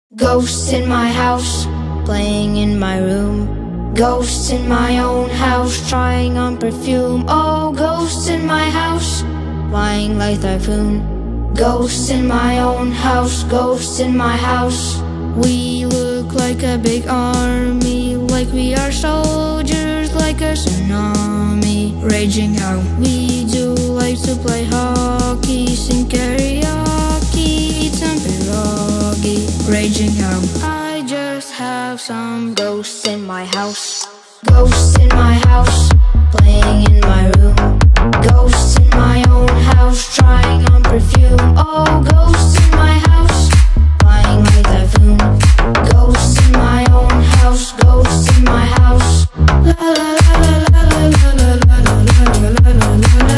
Ghosts in my house, playing in my room. Ghosts in my own house, trying on perfume. Oh, ghosts in my house, flying like typhoon. Ghosts in my own house, ghosts in my house. We look like a big army, like we are soldiers, like a tsunami raging out. We do like to play hockey, sing karaoke, eat some pierogi, raging out. I just have some ghosts in my house. Ghosts in my house, playing in my room. Ghosts in my own house, trying on perfume. Oh, ghosts in my house, flying like typhoon. Ghosts in my own house, ghosts in my house. La la la la la la la la la la la la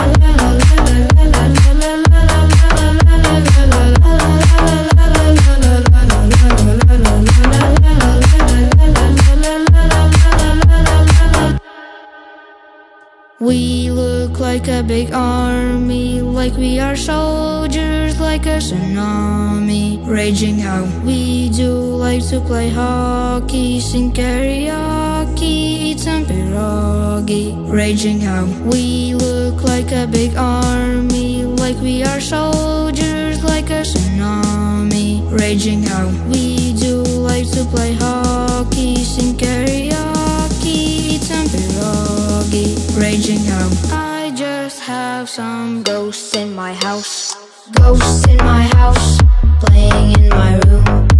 We look like a big army, like we are soldiers, like a tsunami raging out. We do like to play hockey, sing karaoke, eat some pierogi, raging out. We look like a big army, like we are soldiers, like a tsunami raging out. We do like to play hockey, sing karaoke, eat some pierogi, raging out. I just have some ghosts in my house. Ghosts in my house, playing in my room.